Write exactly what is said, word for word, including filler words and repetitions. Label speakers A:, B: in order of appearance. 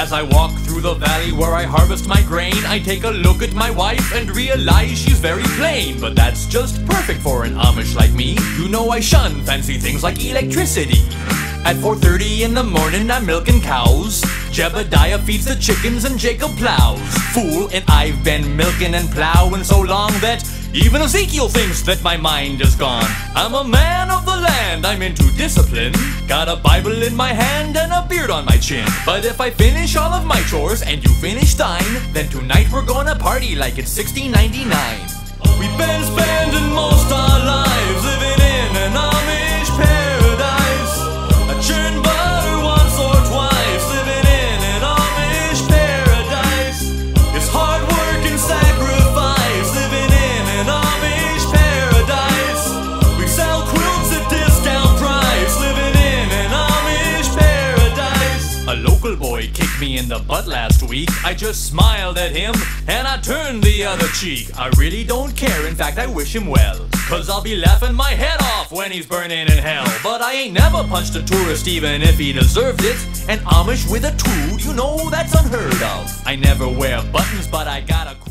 A: As I walk through the valley where I harvest my grain, I take a look at my wife and realize she's very plain. But that's just perfect for an Amish like me. You know I shun fancy things like electricity. At four thirty in the morning I'm milking cows. Jebediah feeds the chickens and Jacob plows. Fool, and I've been milking and plowing so long that even Ezekiel thinks that my mind is gone. I'm a man of the land, I'm into discipline. Got a Bible in my hand and a beard on my chin. But if I finish all of my chores and you finish thine, then tonight we're gonna party like it's sixteen ninety-nine. We've been spending most our lives living in an Amish paradise. I churn butter once or twice, living in an Amish paradise. It's hard work and sacrifice, living in an Amish paradise. We sell quilts at discount price, living in an Amish paradise. A local boy kicked me in the butt last week. I just smiled at him and I turned the other cheek. I really don't care, in fact I wish him well, cause I'll be laughing my head off when he's burning in hell. But I ain't never punched a tourist even if he deserved it. An Amish with a tool, you know that's unheard of. I never wear buttons but I got a